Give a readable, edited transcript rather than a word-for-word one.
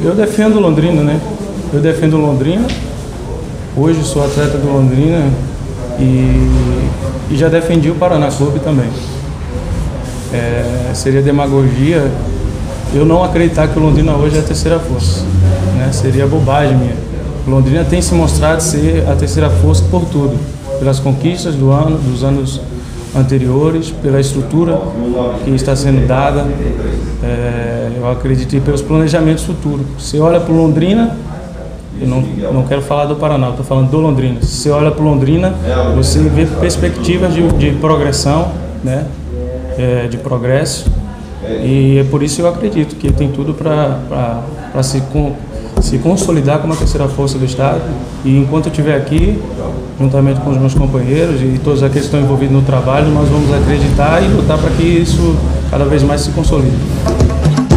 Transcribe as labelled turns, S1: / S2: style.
S1: Eu defendo Londrina, né? Eu defendo Londrina. Hoje sou atleta do Londrina e já defendi o Paraná Clube também. Seria demagogia eu não acreditar que o Londrina hoje é a terceira força, né? Seria bobagem minha. O Londrina tem se mostrado ser a terceira força por tudo, pelas conquistas dos anos anteriores, pela estrutura que está sendo dada, eu acredito, e pelos planejamentos futuros. Você olha para o Londrina, eu não quero falar do Paraná, estou falando do Londrina. Se você olha para o Londrina, você vê perspectivas de progressão, né? De progresso, e é por isso que eu acredito que tem tudo para se consolidar como a terceira força do estado. E enquanto eu estiver aqui, juntamente com os meus companheiros e todos aqueles que estão envolvidos no trabalho, nós vamos acreditar e lutar para que isso cada vez mais se consolide.